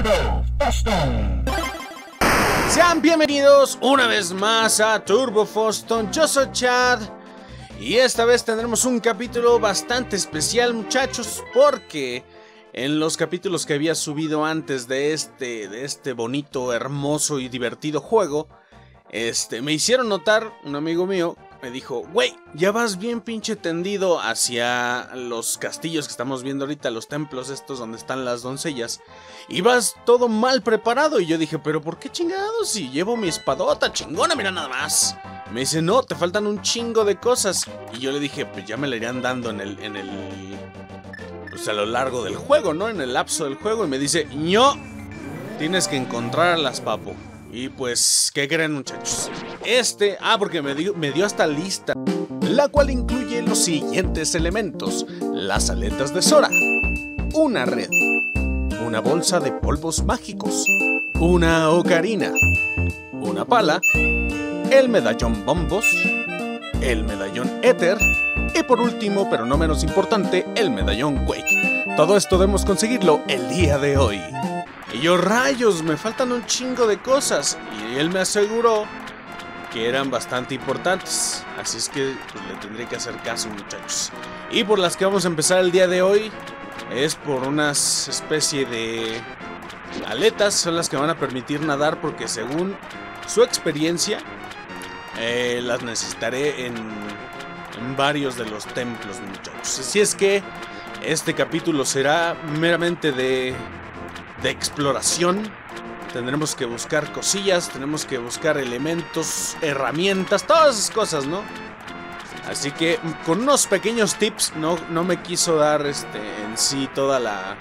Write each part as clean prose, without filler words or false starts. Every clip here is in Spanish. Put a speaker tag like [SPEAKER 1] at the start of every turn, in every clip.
[SPEAKER 1] Turbo Foston.
[SPEAKER 2] Sean bienvenidos una vez más a Turbo Foston. Yo soy Chad y esta vez tendremos un capítulo bastante especial, muchachos, porque en los capítulos que había subido antes de este bonito, hermoso y divertido juego, me hicieron notar, un amigo mío me dijo: güey, ya vas bien pinche tendido hacia los castillos que estamos viendo ahorita, los templos estos donde están las doncellas, y vas todo mal preparado. Y yo dije: pero ¿por qué chingados? Si llevo mi espadota chingona, mira nada más. Me dice: no, te faltan un chingo de cosas. Y yo le dije: pues ya me la irán dando pues a lo largo del juego, ¿no? En el lapso del juego. Y me dice: no, tienes que encontrarlas, papo. Y pues, ¿qué creen, muchachos? Porque me dio esta lista, la cual incluye los siguientes elementos: las aletas de Sora, una red, una bolsa de polvos mágicos, una ocarina, una pala, el medallón bombos, el medallón éter y por último, pero no menos importante, el medallón Quake. Todo esto debemos conseguirlo el día de hoy. Y yo: rayos, me faltan un chingo de cosas. Y él me aseguró que eran bastante importantes. Así es que pues, le tendré que hacer caso, muchachos. Y por las que vamos a empezar el día de hoy es por unas especie de aletas. Son las que van a permitir nadar, porque según su experiencia las necesitaré en varios de los templos, muchachos. Así es que este capítulo será meramente de exploración. Tendremos que buscar cosillas, tenemos que buscar elementos, herramientas, todas esas cosas, ¿no? Así que con unos pequeños tips, no me quiso dar en sí toda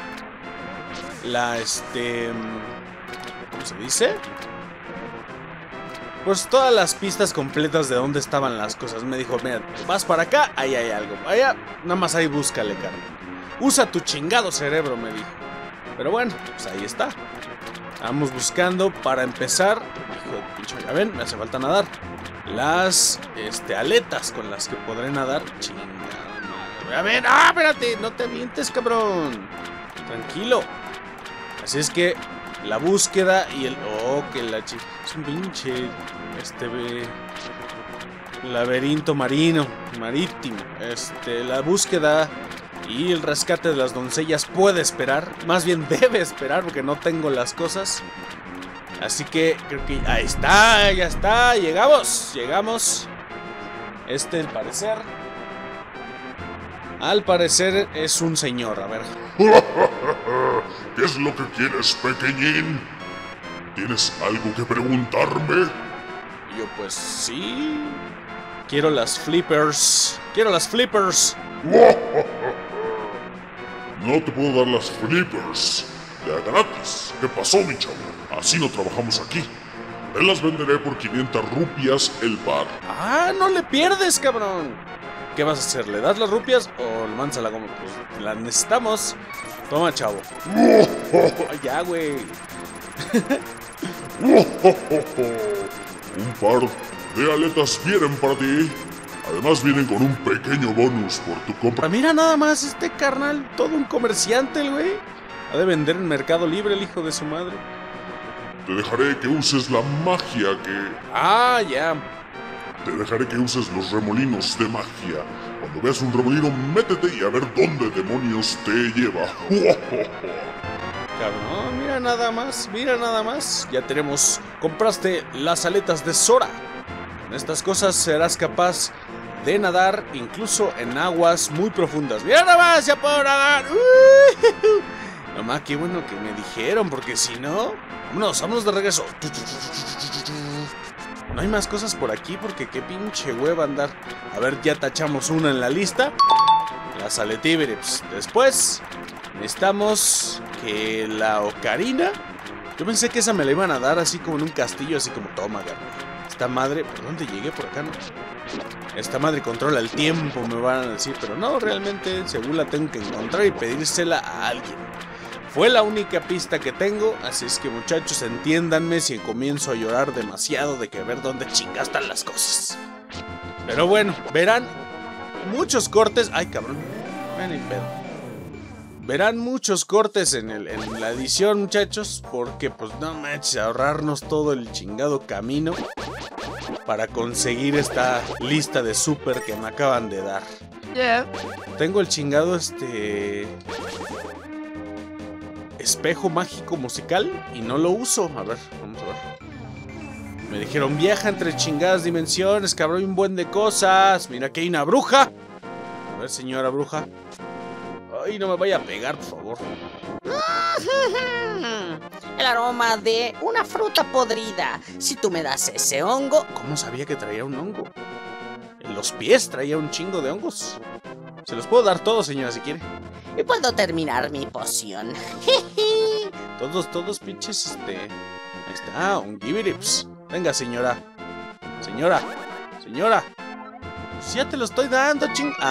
[SPEAKER 2] ¿cómo se dice? Pues todas las pistas completas de dónde estaban las cosas. Me dijo: mira, vas para acá, ahí hay algo, allá, nada más ahí búscale, carnal. Usa tu chingado cerebro, me dijo. Pero bueno, pues ahí está. Vamos buscando para empezar. Hijo de pinche, ya ven, me hace falta nadar. Las aletas con las que podré nadar. Chingada madre. A ver, espérate, no te avientes, cabrón. Tranquilo. Así es que la búsqueda y el... oh, que la chica. Es un pinche laberinto marítimo. La búsqueda y el rescate de las doncellas puede esperar. Más bien debe esperar, porque no tengo las cosas. Así que creo que ahí está, ya está. Llegamos. Al parecer es un señor, a ver.
[SPEAKER 3] ¿Qué es lo que quieres, pequeñín? ¿Tienes algo que preguntarme?
[SPEAKER 2] Y yo: pues sí. Quiero las flippers.
[SPEAKER 3] No te puedo dar las flippers de gratis. ¿Qué pasó, mi chavo? Así no trabajamos aquí. Te las venderé por 500 rupias el par.
[SPEAKER 2] No le pierdes, cabrón. ¿Qué vas a hacer? ¿Le das las rupias o le mandas a la goma? Pues las necesitamos. Toma, chavo. Ya, güey.
[SPEAKER 3] Un par de aletas vienen para ti. Además vienen con un pequeño bonus por tu compra.
[SPEAKER 2] Mira nada más, carnal, todo un comerciante, el güey. Ha de vender en Mercado Libre, el hijo de su madre.
[SPEAKER 3] Te dejaré que uses la magia que...
[SPEAKER 2] ya.
[SPEAKER 3] Te dejaré que uses los remolinos de magia. Cuando veas un remolino, métete y a ver dónde demonios te lleva.
[SPEAKER 2] Cabrón, mira nada más. Ya tenemos... compraste las aletas de Sora. Con estas cosas serás capaz de nadar incluso en aguas muy profundas. ¡Mira nada más! ¡Ya puedo nadar! Nomás, qué bueno que me dijeron, porque si no... Vámonos de regreso. No hay más cosas por aquí, porque qué pinche hueva andar. A ver, ya tachamos una en la lista. Las aletíberes. Después necesitamos que la ocarina. Yo pensé que esa me la iban a dar así como en un castillo, así como: toma, garra. Esta madre, ¿por dónde llegué? Por acá, ¿no? Esta madre controla el tiempo, me van a decir, pero no, realmente, según la tengo que encontrar y pedírsela a alguien. Fue la única pista que tengo, así es que, muchachos, entiéndanme si comienzo a llorar demasiado de que ver dónde chingas están las cosas. Pero bueno, verán muchos cortes. Ay, cabrón, ven y pedo. Verán muchos cortes en la edición, muchachos, porque pues no manches, ahorrarnos todo el chingado camino para conseguir esta lista de súper que me acaban de dar. Tengo el chingado espejo mágico musical y no lo uso. A ver, vamos a ver. Me dijeron viaja entre chingadas dimensiones, cabrón, un buen de cosas. Mira que hay una bruja. A ver, señora bruja. Ay, no me vaya a pegar, por favor.
[SPEAKER 4] El aroma de una fruta podrida. Si tú me das ese hongo...
[SPEAKER 2] ¿Cómo sabía que traía un hongo? En los pies traía un chingo de hongos. Se los puedo dar todos, señora, si quiere.
[SPEAKER 4] Y puedo terminar mi poción.
[SPEAKER 2] Todos pinches, Ahí está, un gibirips. Venga, señora. Señora. Pues ya te lo estoy dando,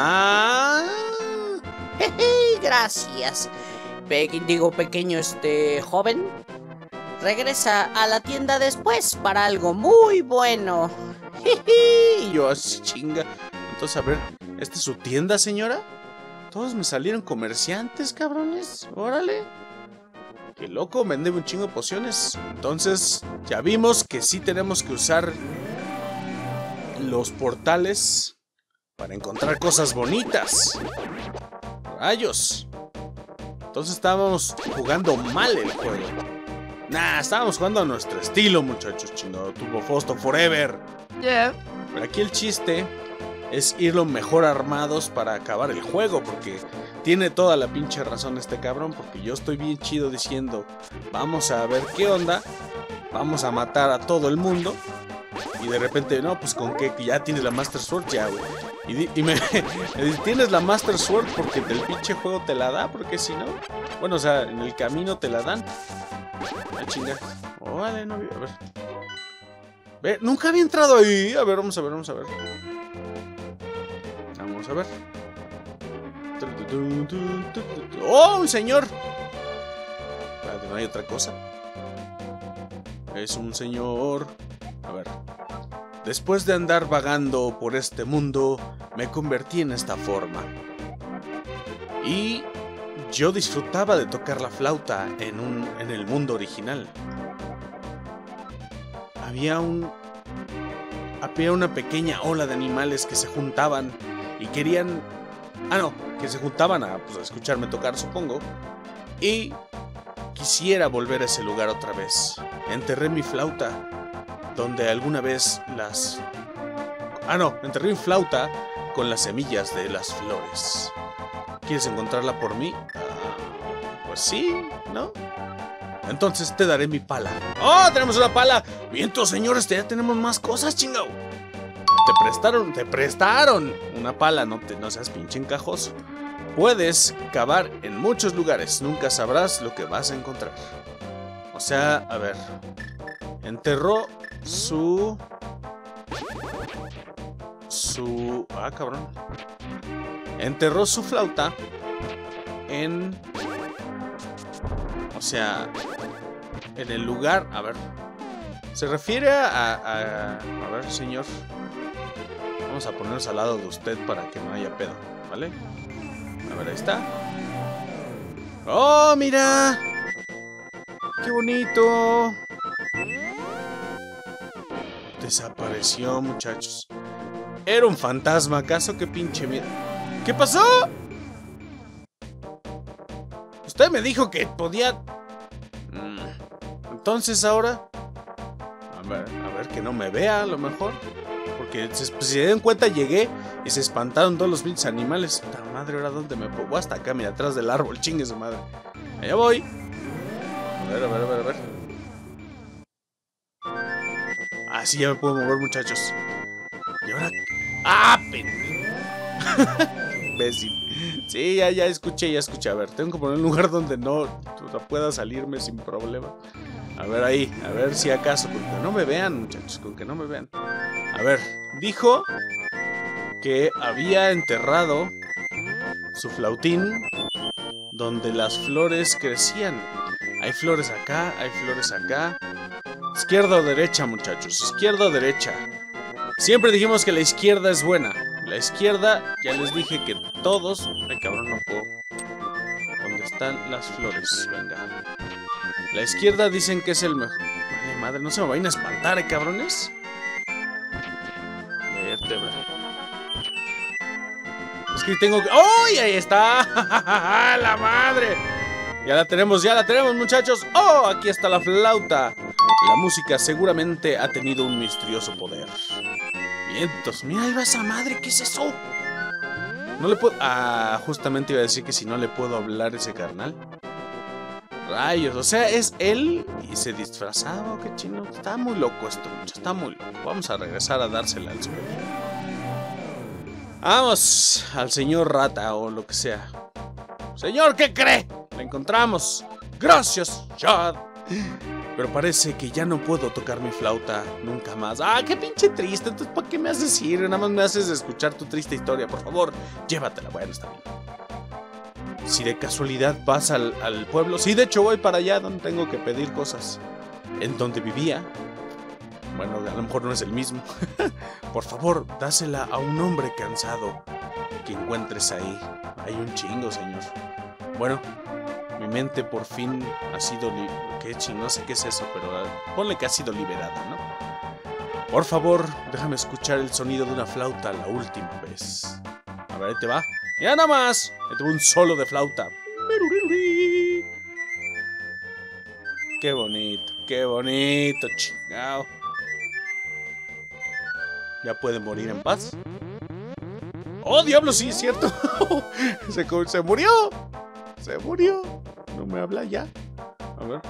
[SPEAKER 4] Gracias. Pequeño joven. Regresa a la tienda después para algo muy bueno.
[SPEAKER 2] Y yo así, chinga. Entonces, a ver, ¿esta es su tienda, señora? Todos me salieron comerciantes, cabrones. Órale. Qué loco, vende un chingo de pociones. Entonces, ya vimos que sí tenemos que usar los portales para encontrar cosas bonitas. Rayos. Entonces estábamos jugando mal el juego. Nah, estábamos jugando a nuestro estilo, muchachos. Chingado, Turbo Fausto Forever. Pero aquí el chiste es ir lo mejor armados para acabar el juego, porque tiene toda la pinche razón este cabrón, porque yo estoy bien chido diciendo, vamos a ver qué onda, vamos a matar a todo el mundo, y de repente, no, pues con que ya tienes la Master Sword, ya, güey. Y me dice, tienes la Master Sword porque el pinche juego te la da, porque si no, bueno, o sea, en el camino te la dan. Ah, chinga. Vale, no, a ver. Ve, nunca había entrado ahí. A ver, vamos a ver. Vamos a ver. ¡Oh, un señor! Espérate, no hay otra cosa. Es un señor. A ver. Después de andar vagando por este mundo, me convertí en esta forma. Y yo disfrutaba de tocar la flauta en el mundo original. Había una pequeña ola de animales que se juntaban y querían... que se juntaban a escucharme tocar, supongo. Y quisiera volver a ese lugar otra vez. Enterré mi flauta, donde alguna vez enterré mi flauta con las semillas de las flores. ¿Quieres encontrarla por mí? Pues sí, ¿no? Entonces te daré mi pala. ¡Oh, tenemos una pala! Miento, señores, ya tenemos más cosas, chingao. Te prestaron una pala, no seas pinche encajoso. Puedes cavar en muchos lugares, nunca sabrás lo que vas a encontrar. O sea, a ver. Enterró su... cabrón. Enterró su flauta en... O sea, en el lugar... A ver. Se refiere a ver, señor. Vamos a ponernos al lado de usted para que no haya pedo, ¿vale? A ver, ahí está. ¡Oh, mira! ¡Qué bonito! Desapareció, muchachos. Era un fantasma, ¿acaso? ¡Qué pinche miedo! ¿Qué pasó? Usted me dijo que podía... Entonces ahora... A ver, que no me vea a lo mejor. Porque si se dieron cuenta llegué y se espantaron todos los pinches animales. ¡La madre! ¿Ahora dónde me pongo? Hasta acá, mira, atrás del árbol, chingue su madre. Allá voy. A ver. Así ya me puedo mover, muchachos. Y ahora... ¡Ah, pendejo! Imbécil. Sí, ya escuché. A ver, tengo que poner un lugar donde no pueda salirme sin problema. A ver ahí, a ver si acaso. Con que no me vean, muchachos, con que no me vean. A ver, dijo que había enterrado su flautín donde las flores crecían. Hay flores acá, hay flores acá. Izquierda o derecha, muchachos, izquierda o derecha. Siempre dijimos que la izquierda es buena. La izquierda, ya les dije que todos... Ay, cabrón, no puedo. ¿Dónde están las flores? Venga. La izquierda dicen que es el mejor. Vale, madre, no se me vayan a espantar, cabrones. Vértebra. Es que tengo que... ¡Oh! Ahí está. ¡La madre! Ya la tenemos, muchachos. ¡Oh! Aquí está la flauta. La música seguramente ha tenido un misterioso poder. Vientos. Mira, ahí va esa madre. ¿Qué es eso? No le puedo... Ah, justamente iba a decir que si no le puedo hablar a ese carnal. Rayos, o sea, es él y se disfrazaba, qué chino. Está muy loco esto, mucho, está muy loco. Vamos a regresar a dársela al suelo. Vamos al señor rata o lo que sea. Señor, ¿qué cree? La encontramos. Gracias, Chad. Pero parece que ya no puedo tocar mi flauta nunca más. Ah, qué pinche triste. Entonces, ¿para qué me haces ir? Nada más me haces escuchar tu triste historia. Por favor, llévatela. Bueno, está bien. Si de casualidad vas al pueblo. Sí, de hecho voy para allá donde tengo que pedir cosas. En donde vivía. Bueno, a lo mejor no es el mismo. Por favor, dásela a un hombre cansado que encuentres ahí. Hay un chingo, señor. Bueno, mi mente por fin ha sido... ¿Qué chingo? No sé qué es eso, pero ponle que ha sido liberada, ¿no? Por favor, déjame escuchar el sonido de una flauta la última vez. A ver, ahí te va. ¡Ya nada más! Ahí tuvo un solo de flauta. ¡Qué bonito, chingao! ¿Ya puede morir en paz? ¡Oh, diablo! Sí, es cierto. Se murió. Se murió. No me habla ya. A ver.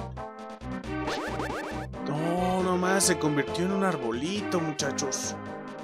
[SPEAKER 2] No, nomás se convirtió en un arbolito, muchachos.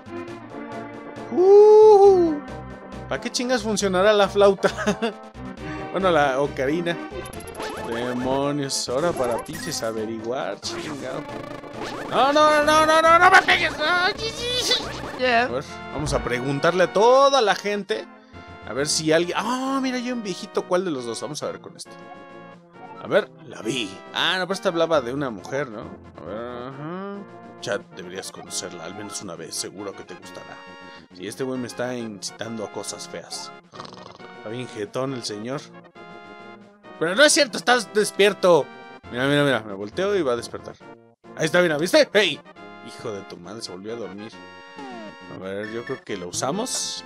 [SPEAKER 2] ¿Para qué chingas funcionará la flauta? Bueno, la ocarina. Demonios, ahora para pinches averiguar, chingado. No me pegues. A ver, vamos a preguntarle a toda la gente. A ver si alguien... Ah, mira, yo un viejito, ¿cuál de los dos? Vamos a ver con este. A ver, la vi. Ah, no, pero esta hablaba de una mujer, ¿no? A ver, Chad, deberías conocerla al menos una vez, seguro que te gustará. Si este güey me está incitando a cosas feas. Está bien jetón el señor. Pero no es cierto, estás despierto. Mira, me volteo y va a despertar. Ahí está, mira, ¿viste? ¡Hey! Hijo de tu madre, se volvió a dormir. A ver, yo creo que lo usamos.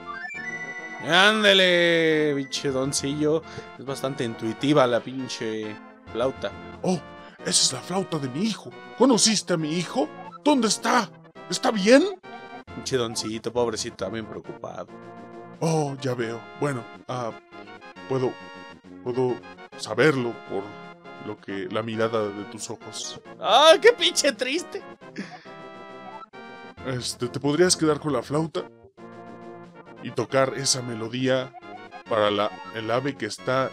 [SPEAKER 2] ¡Ándale! Pinche doncillo. Es bastante intuitiva la pinche flauta.
[SPEAKER 3] Oh, esa es la flauta de mi hijo. ¿Conociste a mi hijo? ¿Dónde está? ¿Está bien?
[SPEAKER 2] Pinche doncito, pobrecito, también preocupado.
[SPEAKER 3] Oh, ya veo. Bueno, puedo saberlo por lo que la mirada de tus ojos.
[SPEAKER 2] ¡Ah, qué pinche triste!
[SPEAKER 3] ¿Te podrías quedar con la flauta? Y tocar esa melodía para el ave que está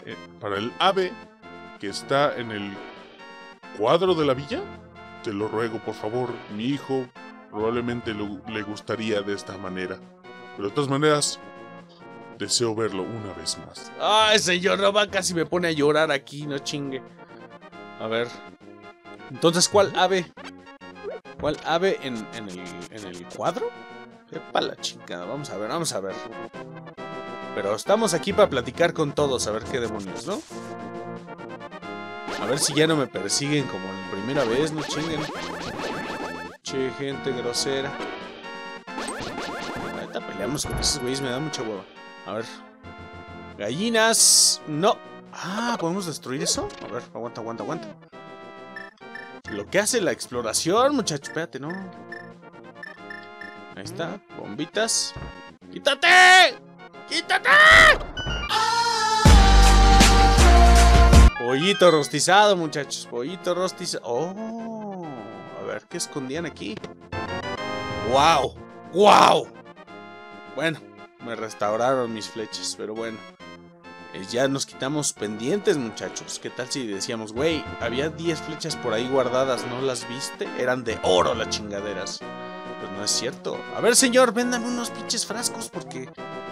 [SPEAKER 3] en el cuadro de la villa. Te lo ruego, por favor. Mi hijo probablemente le gustaría de esta manera. Pero de todas maneras, deseo verlo una vez más.
[SPEAKER 2] Ay, señor, no va, casi me pone a llorar aquí, no chingue. A ver. Entonces, ¿cuál ave? ¿Cuál ave en el cuadro? Epa la chingada, vamos a ver. Pero estamos aquí para platicar con todos, a ver qué demonios, ¿no? A ver si ya no me persiguen como la primera vez, no chinguen. Che, gente grosera. Ahorita peleamos con esos güeyes, me da mucha hueva. A ver. Gallinas. No. Ah, ¿podemos destruir eso? A ver, aguanta. Lo que hace la exploración, muchacho. Espérate, no. Ahí está, bombitas. ¡Quítate! ¡Quítate! Pollito rostizado, muchachos. Pollito rostizado. Oh, a ver, ¿qué escondían aquí? ¡Wow! ¡Wow! Bueno, me restauraron mis flechas, pero bueno. Ya nos quitamos pendientes, muchachos. ¿Qué tal si decíamos, güey, había 10 flechas por ahí guardadas, ¿no las viste? Eran de oro las chingaderas. Pues no es cierto. A ver, señor, véndame unos pinches frascos porque...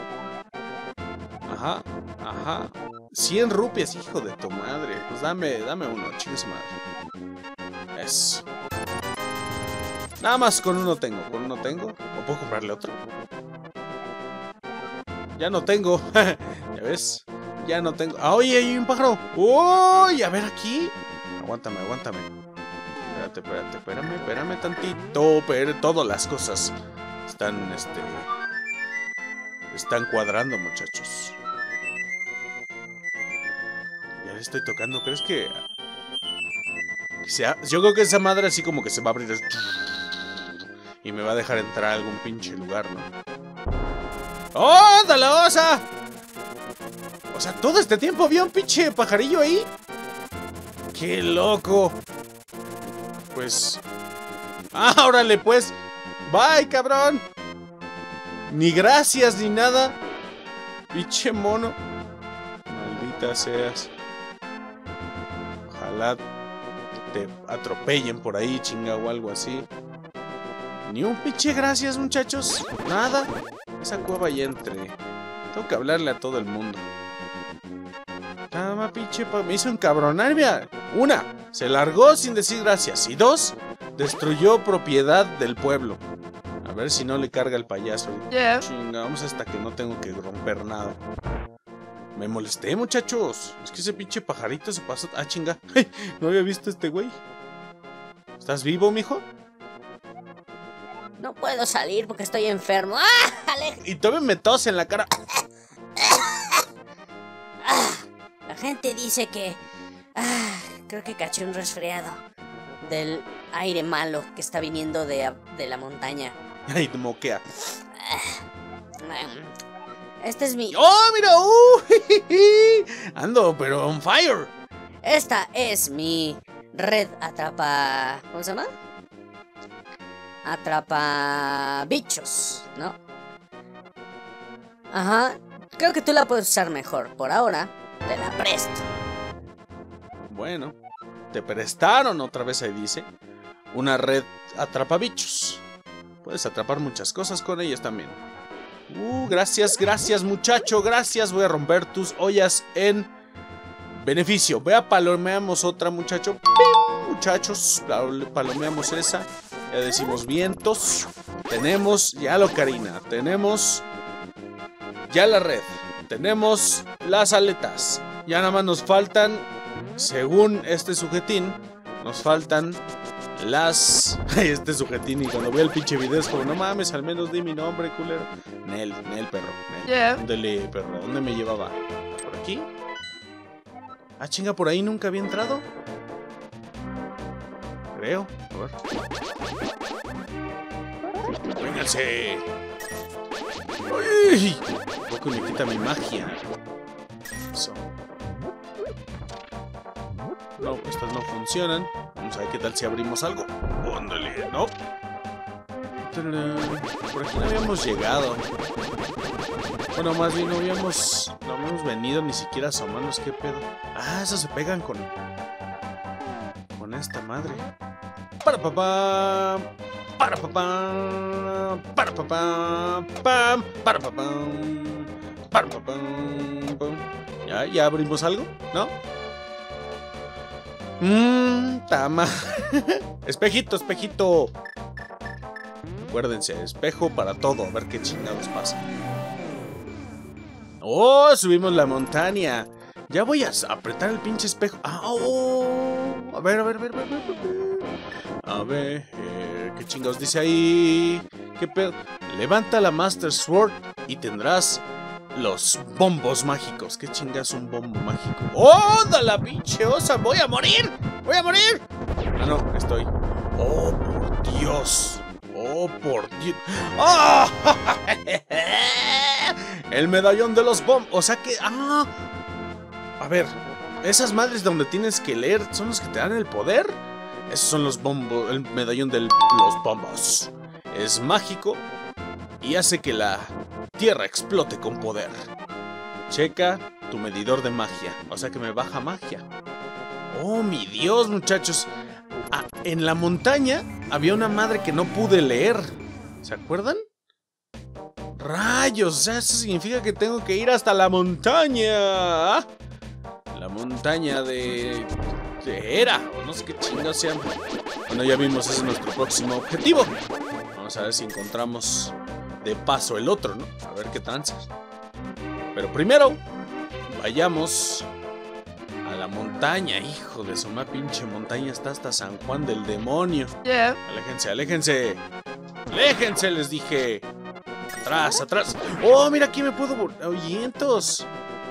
[SPEAKER 2] Ajá. 100 rupias, hijo de tu madre. Pues dame uno, chingue su madre. Eso. Nada más con uno tengo. ¿O puedo comprarle otro? Ya no tengo. ¿Ya ves? Ya no tengo... ¡Ah, oye, hay un pájaro! ¡Uy! A ver, aquí. Aguántame. Espérame tantito. Pero todas las cosas están, están cuadrando, muchachos. Ya le estoy tocando. ¿Crees que...? Yo creo que esa madre así como que se va a abrir y me va a dejar entrar a algún pinche lugar, ¿no? ¡Oh, dale, osa! O sea, todo este tiempo había un pinche pajarillo ahí. ¡Qué loco! Pues... ¡Ah, órale, pues! ¡Bye, cabrón! Ni gracias, ni nada. Pinche mono. Maldita seas. Ojalá te atropellen por ahí, chinga, o algo así. Ni un pinche gracias, muchachos. Nada. Esa cueva ya entré. Tengo que hablarle a todo el mundo. Tama, pinche, me hizo encabronar, mira. Una, se largó sin decir gracias. Y dos, destruyó propiedad del pueblo. A ver si no le carga el payaso.
[SPEAKER 5] Yeah.
[SPEAKER 2] Chinga, vamos hasta que no tengo que romper nada. Me molesté, muchachos. Es que ese pinche pajarito se pasó... Ah, chinga. No había visto a este güey. ¿Estás vivo, mijo?
[SPEAKER 4] No puedo salir porque estoy enfermo. ¡Ah!
[SPEAKER 2] Y todavía me tose en la cara.
[SPEAKER 4] La gente dice que... creo que caché un resfriado del aire malo que está viniendo de la montaña.
[SPEAKER 2] Ay, te moquea.
[SPEAKER 4] Este es mi...
[SPEAKER 2] ¡Oh, mira! Ando, pero on fire.
[SPEAKER 4] Esta es mi red atrapa... ¿Cómo se llama? Atrapa bichos, ¿no? Ajá. Creo que tú la puedes usar mejor. Por ahora, te la presto.
[SPEAKER 2] Bueno, te prestaron, otra vez ahí dice, una red atrapabichos. Puedes atrapar muchas cosas con ellas también. Gracias, muchacho, gracias. Voy a romper tus ollas en beneficio. Vea, palomeamos otra, muchacho. ¡Pim! Muchachos, palomeamos esa. Ya decimos vientos. Tenemos ya lo Karina. Tenemos ya la red. Tenemos las aletas. Ya nada más nos faltan, según este sujetín, nos faltan las... Este sujetín, y cuando veo el pinche video es como, no mames, al menos di mi nombre, culero. Nel, perro. Nel.
[SPEAKER 5] Yeah.
[SPEAKER 2] Dale, perro. ¿Dónde me llevaba? ¿Por aquí? Ah, chinga, por ahí nunca había entrado. Creo. A ver. ¡Vénganse! ¡Ay! Un poco me quita mi magia. Eso. No, estas no funcionan. Vamos a ver qué tal si abrimos algo. ¡Ándale! ¡No! Por aquí no habíamos llegado. Bueno, más bien no habíamos venido ni siquiera a asomarnos. ¿Qué pedo? Ah, esos se pegan con esta madre. Para papá. Para papá. Para papá. Pam. Para papá. Para papá. ¿Ya abrimos algo? ¿No? Tama. Espejito. Acuérdense, espejo para todo. A ver qué chingados pasa. Oh, subimos la montaña. Ya voy a apretar el pinche espejo. A ver. A ver, ¿qué chingados dice ahí? ¿Qué pedo? Levanta la Master Sword y tendrás los bombos mágicos. ¿Qué chingas un bombo mágico? ¡Oh, da la pinche osa! ¡Voy a morir! Ah, no, estoy. ¡Oh, por Dios! ¡Oh, por Dios! ¡Oh! El medallón de los bombos. O sea que... A ver, esas madres donde tienes que leer son los que te dan el poder. Esos son los bombos, el medallón de los bombos. Es mágico y hace que la tierra explote con poder. Checa tu medidor de magia. O sea que me baja magia. Oh, mi Dios, muchachos. En la montaña había una madre que no pude leer. ¿Se acuerdan? Rayos, o sea, eso significa que tengo que ir hasta la montaña. La montaña de Hera, o no sé qué chingados sean. Bueno, ya vimos, ese es nuestro próximo objetivo. Vamos a ver si encontramos de paso el otro, ¿no? A ver qué tranzas. Pero primero, vayamos a la montaña. Hijo de su madre, pinche montaña está hasta San Juan del demonio. Aléjense, aléjense. Aléjense, les dije. Atrás, atrás. Oh, mira, aquí me puedo... ¡Oyentos!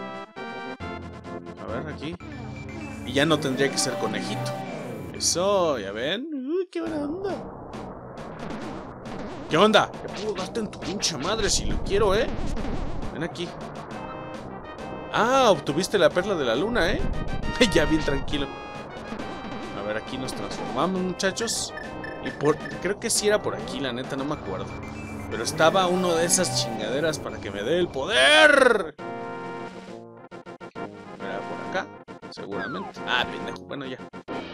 [SPEAKER 2] A ver, aquí. Y ya no tendría que ser conejito. Eso, ¿ya ven? Uy, qué buena onda. ¿Qué onda? Ya puedo darte en tu pinche madre si lo quiero, ¿eh? Ven aquí. Ah, obtuviste la perla de la luna, ¿eh? Ya bien tranquilo. A ver, aquí nos transformamos, muchachos. Y creo que sí era por aquí, la neta, no me acuerdo. Pero estaba uno de esas chingaderas para que me dé el poder. Era por acá, seguramente. Ah, pendejo, bueno, ya.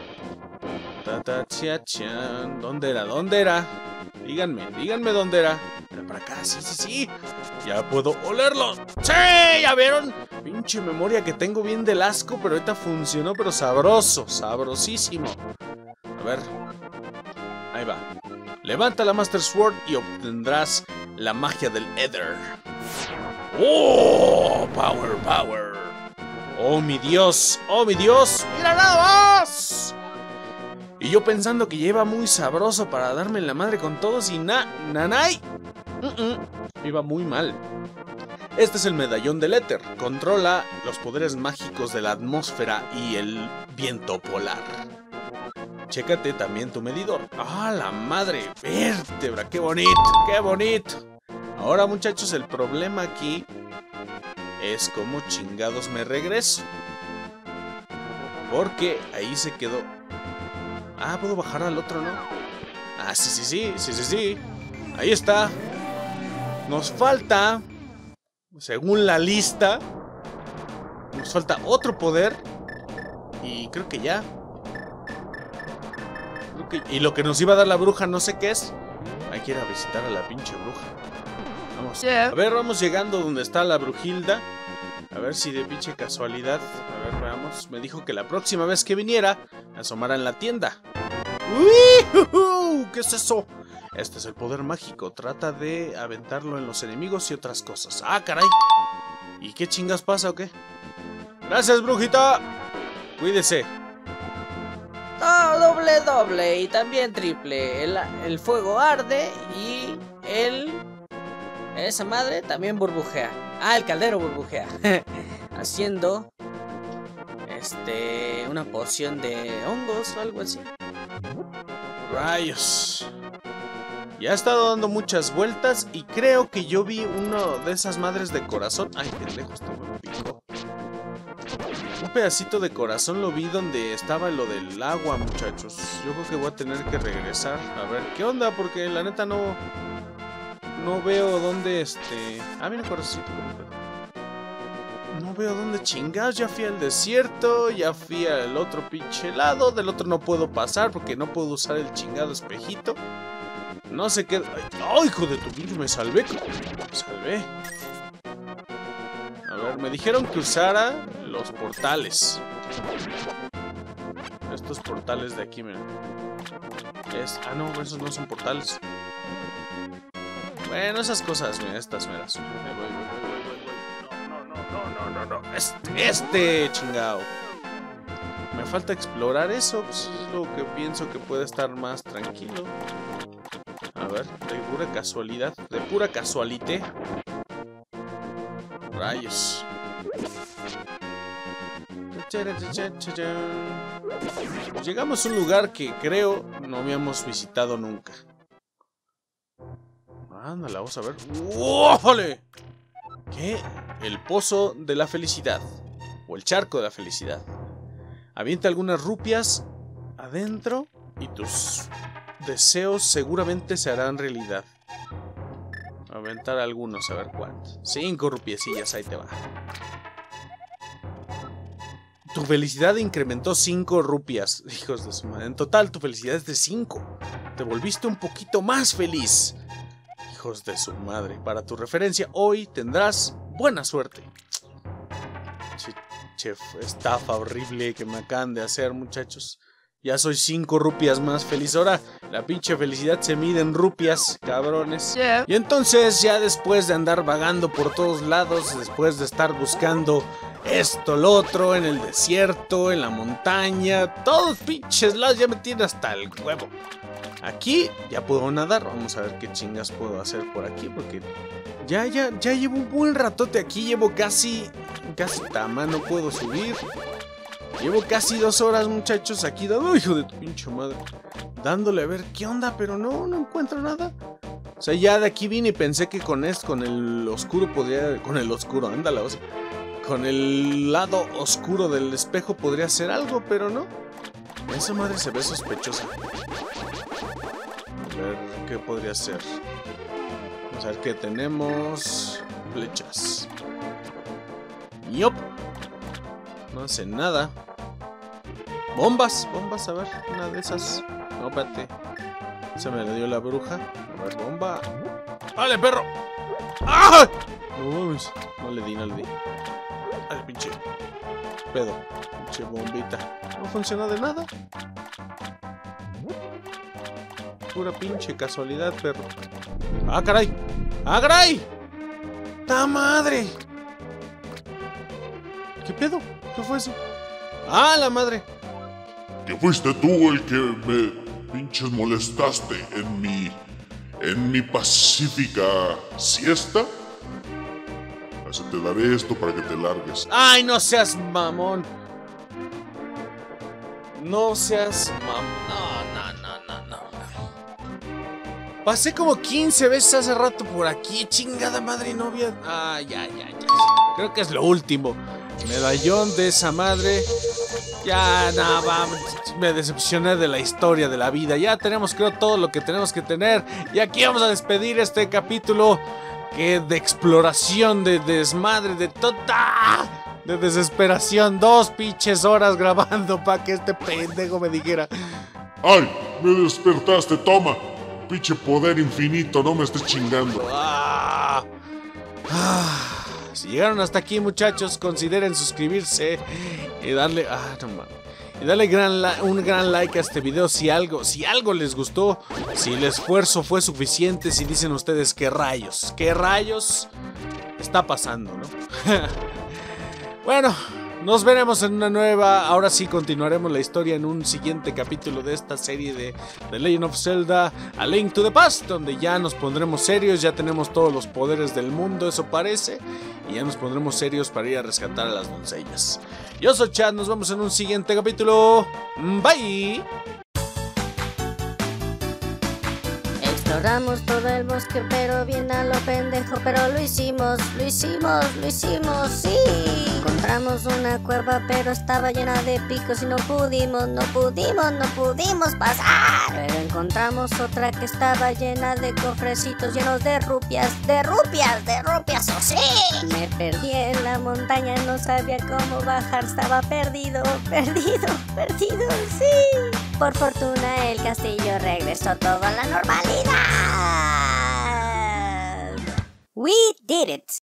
[SPEAKER 2] ¿Dónde era? ¿Dónde era? Díganme dónde era. Era para acá, sí. Ya puedo olerlo. ¡Sí! ¿Ya vieron? Pinche memoria que tengo bien del asco, pero ahorita funcionó, pero sabroso, sabrosísimo. A ver. Ahí va. Levanta la Master Sword y obtendrás la magia del Ether. ¡Oh! Power. ¡Oh, mi Dios! ¡Mira nada más! Y yo pensando que lleva muy sabroso para darme la madre con todos y nanay. Iba muy mal. Este es el medallón del éter. Controla los poderes mágicos de la atmósfera y el viento polar. Chécate también tu medidor. ¡Ah, la madre! ¡Vértebra! ¡Qué bonito! Ahora, muchachos, el problema aquí es cómo chingados me regreso. Porque ahí se quedó. Ah, puedo bajar al otro, ¿no? Ah, sí. Ahí está. Nos falta, según la lista, nos falta otro poder. Y creo que ya. Y lo que nos iba a dar la bruja, no sé qué es. Hay que ir a visitar a la pinche bruja. Vamos. A ver, vamos llegando donde está la Brujilda. A ver si de pinche casualidad. A ver, veamos. Me dijo que la próxima vez que viniera, me asomara en la tienda. ¡Uy! ¿Qué es eso? Este es el poder mágico. Trata de aventarlo en los enemigos y otras cosas. ¡Ah, caray! ¿Y qué chingas pasa o qué? ¡Gracias, brujita! Cuídese.
[SPEAKER 4] Oh, doble y también triple. El fuego arde y esa madre también burbujea. Ah, el caldero burbujea. Haciendo una poción de hongos o algo así.
[SPEAKER 2] Rayos. Ya ha estado dando muchas vueltas y creo que yo vi uno de esas madres de corazón. Ay, pendejo, esto me picó. Un pedacito de corazón lo vi donde estaba lo del agua, muchachos. Yo creo que voy a tener que regresar a ver qué onda, porque la neta no veo dónde Ah, mira, corazoncito. No veo dónde chingados. Ya fui al desierto, ya fui al otro pinche lado. Del otro no puedo pasar porque no puedo usar el chingado espejito. No sé qué... ¡Ay, hijo de tu pinche! Me salvé. A ver, me dijeron que usara los portales. Estos portales de aquí, miren. Ah, no, esos no son portales. Bueno, esas cosas, mira, estas meras. Voy. No. Chingado. Me falta explorar eso, pues es lo que pienso que puede estar más tranquilo. A ver, de pura casualité. Rayos. Llegamos a un lugar que creo no habíamos visitado nunca. Ándale, vamos a ver. ¡Ójale! ¿Qué? El pozo de la felicidad. O el charco de la felicidad. Avienta algunas rupias adentro y tus deseos seguramente se harán realidad. Aventar algunos, a ver cuántos. 5 rupiecillas, ahí te va. Tu felicidad incrementó 5 rupias. Hijos de su madre. En total, tu felicidad es de 5. Te volviste un poquito más feliz. Hijos de su madre. Para tu referencia, hoy tendrás buena suerte. Chef, estafa horrible que me acaban de hacer, muchachos. Ya soy 5 rupias más feliz. Ahora la pinche felicidad se mide en rupias, cabrones. Y entonces, ya después de andar vagando por todos lados, después de estar buscando esto, lo otro, en el desierto, en la montaña, todos pinches lados, ya me tiene hasta el huevo. Aquí ya puedo nadar, vamos a ver qué chingas puedo hacer por aquí, porque ya llevo un buen ratote aquí, llevo casi tama, no puedo subir. Llevo casi 2 horas, muchachos, aquí dando, hijo de tu pinche madre, dándole a ver qué onda, pero no encuentro nada. O sea, ya de aquí vine y pensé que con el oscuro podría, con el oscuro, ándala, o sea, con el lado oscuro del espejo podría hacer algo, pero no. Esa madre se ve sospechosa. A ver, ¿qué podría ser? Vamos a ver qué tenemos. Flechas. ¡Yop! No hace nada. Bombas, a ver, una de esas. No, espérate. Se me le dio la bruja. A ver, bomba. ¡Vale, perro! ¡Ah! No le di. Al pinche pedo. Pinche bombita. No funciona de nada. Pura pinche casualidad, perro. ¡Ah, caray! ¡Ah, caray! ¡Ta madre! ¿Qué pedo? ¿Qué fue eso? ¡Ah, la madre!
[SPEAKER 3] ¿Que fuiste tú el que me pinches molestaste en mi pacífica siesta? Así te daré esto para que te largues.
[SPEAKER 2] ¡Ay, no seas mamón! No seas mamón. No. Pasé como 15 veces hace rato por aquí. Chingada madre novia. Ah, ya. Creo que es lo último. Medallón de esa madre. Ya, nada, me decepcioné de la historia de la vida. Ya tenemos, creo, todo lo que tenemos que tener. Y aquí vamos a despedir este capítulo que de exploración, de desmadre, de toda, de desesperación. 2 pinches horas grabando para que este pendejo me dijera:
[SPEAKER 3] ¡ay! Me despertaste, toma. Pinche poder infinito, no me estés chingando.
[SPEAKER 2] Si llegaron hasta aquí, muchachos, consideren suscribirse y darle un gran like a este video si algo les gustó, si el esfuerzo fue suficiente, si dicen ustedes qué rayos está pasando, ¿no? Bueno, nos veremos en una nueva. Ahora sí continuaremos la historia en un siguiente capítulo de esta serie de The Legend of Zelda: A Link to the Past, donde ya nos pondremos serios, ya tenemos todos los poderes del mundo, eso parece, y ya nos pondremos serios para ir a rescatar a las doncellas. Yo soy Chad, nos vemos en un siguiente capítulo. Bye.
[SPEAKER 4] Exploramos todo el bosque, pero bien a lo pendejo, pero lo hicimos, sí. Encontramos una cueva, pero estaba llena de picos y no pudimos pasar. Pero encontramos otra que estaba llena de cofrecitos llenos de rupias, oh sí. Me perdí en la montaña, no sabía cómo bajar, estaba perdido, sí. Por fortuna el castillo regresó todo a la normalidad. We did it.